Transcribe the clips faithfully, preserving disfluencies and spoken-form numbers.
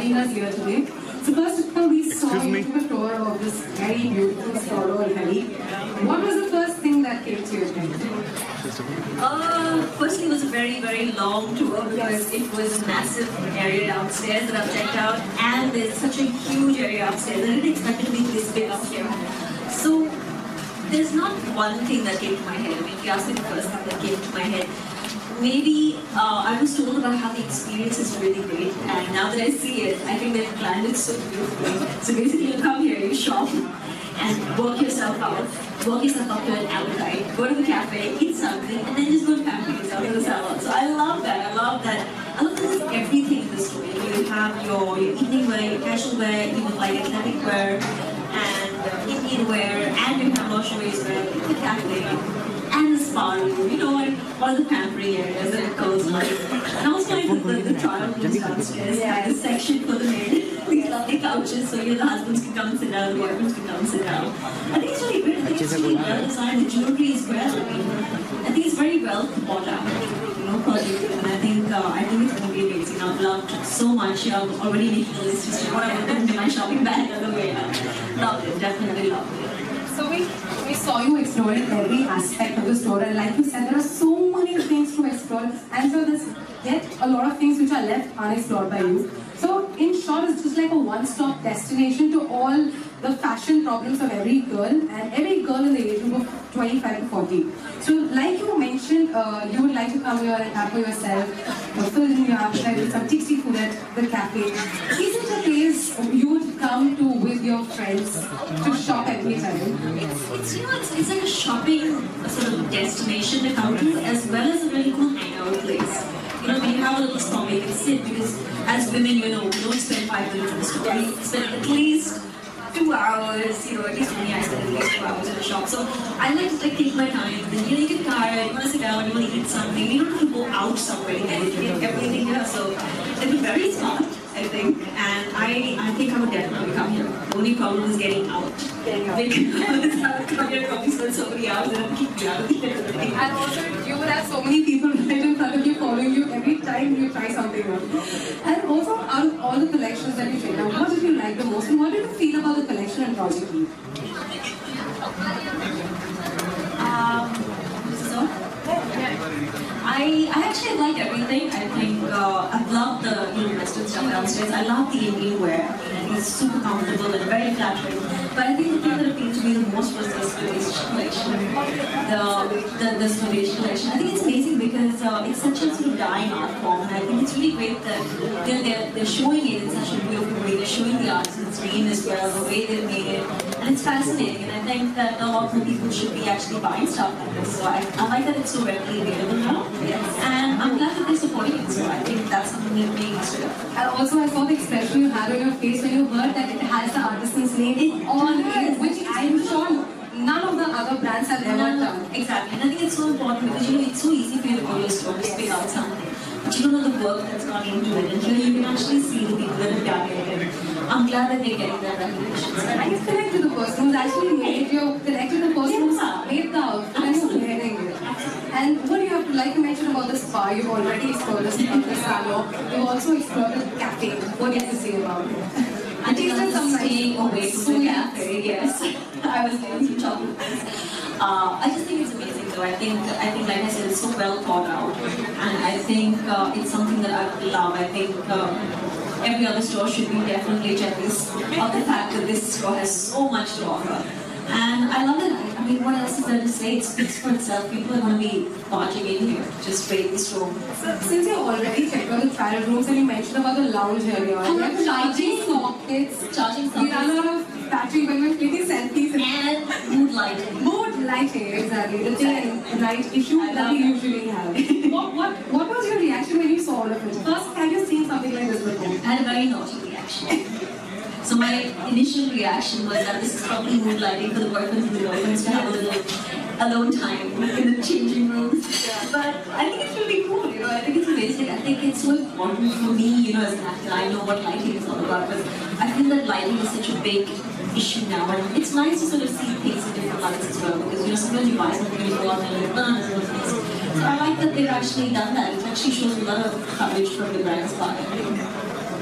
having us here today. So first of all, we saw you took a tour of this very beautiful store or Delhi. What was the first thing that came to your mind? Uh, firstly, it was a very, very long tour because it was a massive area downstairs that I've checked out, and there's such a huge area upstairs. I didn't expect it to be this big up here. So there's not one thing that came to my head. I mean, if you asked me the first thing that came to my head, maybe uh, I was told about how the experience is really great, and now that I see it, I think they've planned it so beautifully. So basically, you come here, you shop, and work yourself out, work yourself up to an appetite, go to the cafe, eat something, and then just go and pamper yourself in the salon. So I love that. I love that. I love that there's everything in the store. You know, you have your, your evening wear, your casual wear, even like athletic wear, and uh, Indian wear, and you have lingerie wear in the cafe. And the spa room, you know, and all the pampering areas that it goes like. And also like the, the, the trial rooms downstairs, yeah, the section for the men. These lovely couches so your husbands can come and sit down, the boyfriends can come and sit down. I think it's really great. I think it's really well designed. The jewelry is well. I mean, I think it's very well thought out. You know, project. And I think uh, I think it's going to be amazing. I've loved so much. I'm already making a list just what I want to put in my shopping bag on the way out. Loved it. Definitely loved it. So we, we saw you exploring every aspect of the store, and like you said, there are so many things to explore, and so there's yet a lot of things which are left unexplored by you. So in short, it's just like a one-stop destination to all the fashion problems of every girl, and every girl in the age group of twenty-five to forty. So like you mentioned, uh, you would like to come here and pamper yourself, uh, fill in your appetite with some tasty food at the cafe. Is it a place you would come to with your friends to shop every time? It's, it's, you know, it's, it's like a shopping sort of destination to come to, as well as a really cool hangout place. You know, we have a little spot where you can sit, because as women, you know, we don't spend five minutes in the store. We spend at least two hours, you know, at least for me, I spend at least two hours in the shop. So I like to like, take my time. And, you know, you get tired, you want to sit down, you want to eat something. You don't have to go out somewhere to get it. You get everything here. So it's very smart, I think. And I, I think I would definitely come here. The only problem is getting out. Getting out. Because I would come here, probably spend so many hours and keep me out of here. And also, you would have so many people right in front of you following you every time you try something new. And also, out of all the collections that you checked out, what did you like the most, and what did you feel about the collection and Project Lead? Um, this is all? I, I actually like everything. I think uh, I love the you know, Western stuff downstairs. I love the Indian wear. I think it's super comfortable and very flattering. But I think the thing that appealed to me the most was the Swedish collection, the the, the Swedish collection. I think it's amazing because uh, it's such a sort of dying art form, and I think it's really great that they're, they're, they're showing it in such a beautiful way. They're showing the artisan's dream as well, the way they made it, and it's fascinating. And I think that a lot more people should be actually buying stuff like this. So I, I like that it's so readily available now. Yes. And I'm glad that they're supporting it, so I think that's something that we must do. And also I saw the expression you had on your face when you heard that it has the artisan's name on it, which I'm sure none of the other brands have ever no, done. Exactly, and I think it's so important because you know it's so easy for you to go to a store to pick out something, but you don't know the work that's gone into it, and here you can actually see the people that have done it, and I'm glad that they're getting that recognition. So I can connect to the person who's actually made it, you're connected to the person who's made the outfit and you're wearing it. And what do you have to, like you mentioned about the spa, you've already explored the spa, the salon, you've also explored the cafe. What do you have to say about it? I think that's some staying away from the cafe, yes. I was getting some chocolate. Uh, I just think it's amazing though. I think, I think, like I said, it's so well thought out. And I think uh, it's something that I would love. I think uh, every other store should be definitely jealous of the fact that this store has so much to offer. And I love it. I mean, what else is there to say? It speaks for itself. People are going to be marching in here to just raid this room. So, since you already checked out the trial rooms and you mentioned about the lounge area, oh, like charging sockets, charging sockets. We run out of battery when we're taking selfies. And mood lighting. Mood lighting, exactly. The thing and light issue that we usually have. what, what, what was your reaction when you saw all of it? First, have you seen something like this before? I had a very naughty reaction. So my initial reaction was that this is probably mood lighting for the boyfriends and the girlfriends to have a little alone time in the changing rooms. But I think it's really cool, you know, I think it's amazing. I think it's so important for me, you know, as an actor. I know what lighting is all about, but I feel that lighting is such a big issue now, and it's nice to sort of see things in different lights as well, because, you know, sometimes you buy something and you go out and you're like, there's no things. So I like that they've actually done that. It actually shows a lot of courage from the brand's part, I think.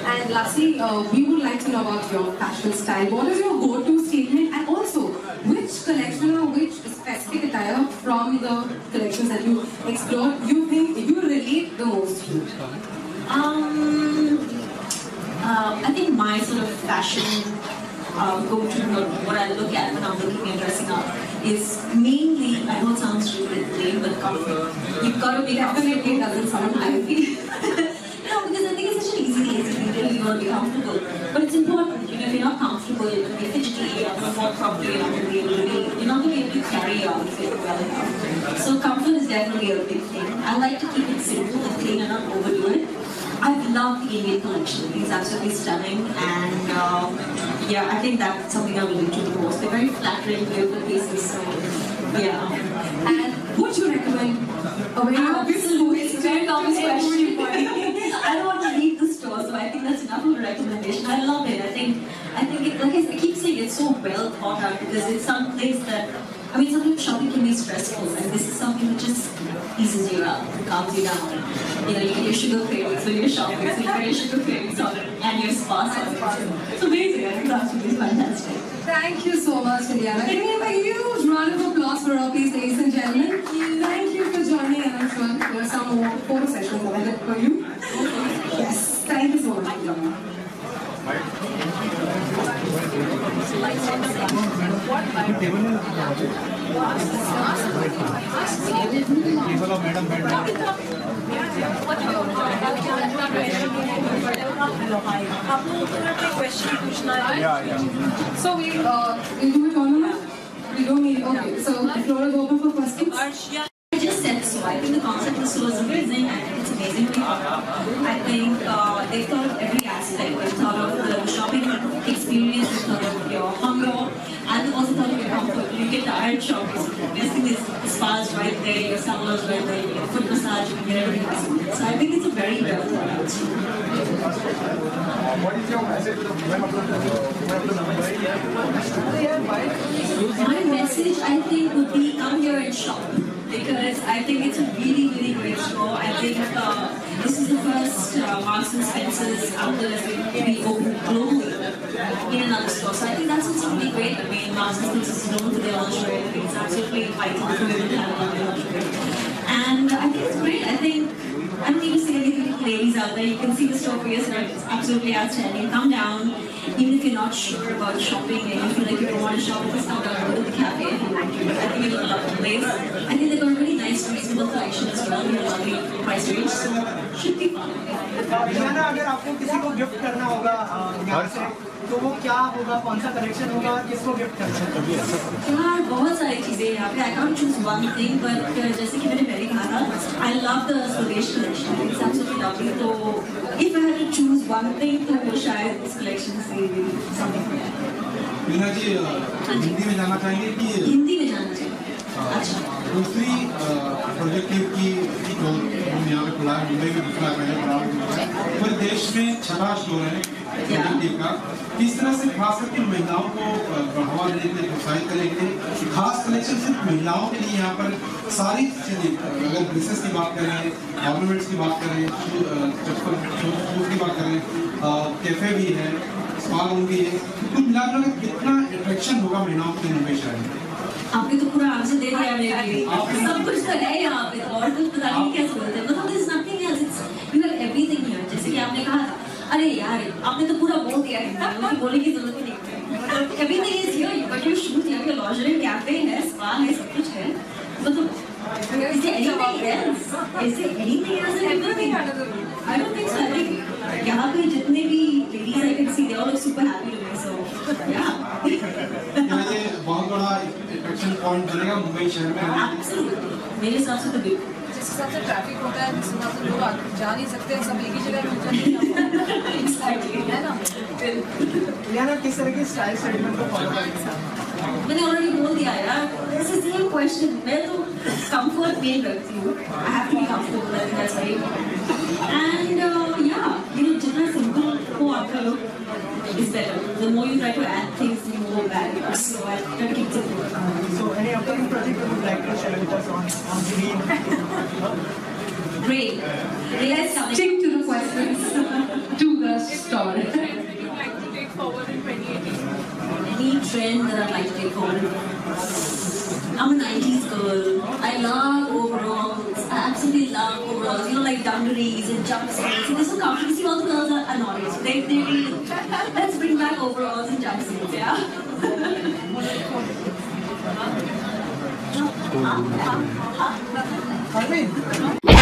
And lastly, uh, we would like to know about your fashion style. What is your go-to statement, and also which collection or which specific attire from the collections that you explored you think you relate the most to? Um, uh, I think my sort of fashion uh, go-to, or what I look at when I'm looking at dressing up, is mainly, I know it sounds really lame, but comfort. You've got to be Definitely doesn't sound like No, because I think it's such an easy, easy thing to do. You want to be comfortable. But it's important, you know, if you're not comfortable, you're going to be fidgety, you're not going to walk properly, you're not going to be able to be, you're not going to be able to carry your outfit well enough. So comfort is definitely a big thing. I like to keep it simple and clean and not overdo it. I love the Indian collection. It's absolutely stunning, and uh, yeah, I think that's something I relate to the most. They're very flattering, beautiful pieces, so yeah. And would you recommend a very obvious It's a very obvious question. I don't want to leave the store, so I think that's enough of a recommendation. I love it. I think, I think, it, like I keep saying, it's so well thought out because it's some place that, I mean, sometimes shopping can be stressful, and this is something that just eases you up, calms you down. You know, you get your sugar cravings when you're shopping, so you get your sugar cravings on it, and your spa on. It's amazing. I think that's really fantastic. Thank you so much, Ileana. Can we have a huge round of applause for her, please, ladies and gentlemen? Thank you. Thank you for joining, and I'm sure there are some more photo sessions ahead for you. Yes, thank you so much for joining. Yeah, yeah. So we uh, we do it on. We don't need. Okay, so the floor is open for questions. I just said so. I think the concept is so amazing. I think it's amazingly thought out. I think uh, they thought of every aspect. They thought of the shopping experience, they thought of your hunger, and they also thought of your comfort. You get tired shopping. Basically, there's spas right there, your salons right there, your foot massage, you can get everything. So I think it's a very well thought out story. What is your message to the My message, I think, would be come here and shop. Because I think it's a really, really great store. I think uh, this is the first uh, Marks and Spencer's outlet that's going to be open globally in another store. So I think that's what's really great. I mean, Marks and Spencer's is known for their lingerie. I think it's absolutely vital for women to have a lingerie. And I think it's great. I think I don't need to say anything to ladies out there. You can see the store for yourself. It's absolutely outstanding. Come down, even if you're not sure about shopping and you feel like you don't want to shop at the store, go to the cafe if you want to. I think you'll love the place. I think they've got a really nice, reasonable collection as well. You know, lovely price range, so should be fun. Ileana, अगर आपको किसी को gift करना होगा यहाँ से, तो वो क्या होगा, कौन सा कलेक्शन होगा, किसको गिफ्ट करना है? यार बहुत सारी चीजें यहाँ पे. I can't choose one thing, but जैसे कि मैंने पहले कहा था, I love the Swadesh collection. It's absolutely lovely. So if I had to choose one thing, तो वो शायद this collection से something for that. Meena ji Hindi में जाना चाहेंगे कि हिंदी में जाना चाहिए. अच्छा. दूसरी प्रोजेक्टिव की जो हम यहाँ पे खुला है, मुंबई में दूसरा मैंने खुला है, पूरे देश में छठा स्टोर है प्रोजेक्टिव का. किस तरह से खास करके महिलाओं को बढ़ावा देने के लिए प्रोत्साहित करेंगे? खास कलेक्शन सिर्फ महिलाओं के लिए यहाँ पर सारी चीजें, अगर ड्रेसेस की बात करें, ऑर्नामेंट्स की बात करें, चप्पल शूज की बात करें, कैफे भी है, स्पा रूम भी है, कुल मिलाकर कितना अट्रैक्शन होगा महिलाओं के मुंबई शहर में? आपने तो पूरा आंसर दे दिया मेरे. सब कुछ तो है यहाँ पे, और कुछ पता नहीं क्या सोचते हैं. मतलब there's nothing else. It's you have everything here. जैसे कि आपने कहा था, अरे यार आपने तो पूरा बोल दिया है, मुझे बोलने की जरूरत ही नहीं है. Everything is here. You got your shoes, you have your lingerie, cafe है, spa है, सब कुछ है. मतलब is there anything else? Is there anything else in everything? I don't think so. I think यहाँ पे जितने भी ladies I can see, they all look super happy to me. So yeah. ये बहुत बड़ा अट्रैक्शन पॉइंट बनेगा मुंबई शहर में. Absolutely. मेरे हिसाब से तो बिल्कुल. जिस हिसाब से ट्रैफिक होता है, जिस हिसाब से लोग जा नहीं सकते, सब एक ही जगह मिल जाते हैं. Exactly. है ना? इलियाना, किस तरह के स्टाइल स्टेटमेंट को फॉलो करते हैं? मैंने ऑलरेडी बोल दिया यार. This is the question. मैं तो comfort मेन रखती हूँ. I have to be comfortable. I think that's very important. And uh, yeah, you know, जितना simple हो आपका look is better. The more you try to add things, the more bad it is. So I try to keep it simple. So any upcoming project you would like to share with us on on screen? Great. Let's Stick to the questions. To the the store? Any trend that you'd like to take forward in twenty eighteen? Any trend that I'd like to take forward? I'm a nineties girl. I love overalls. I absolutely love overalls. You know, like dungarees and jumpsuits. And they're so comfortable. See, all the girls are annoyed. They, they really, let's bring back overalls and jumpsuits, yeah? Arvind.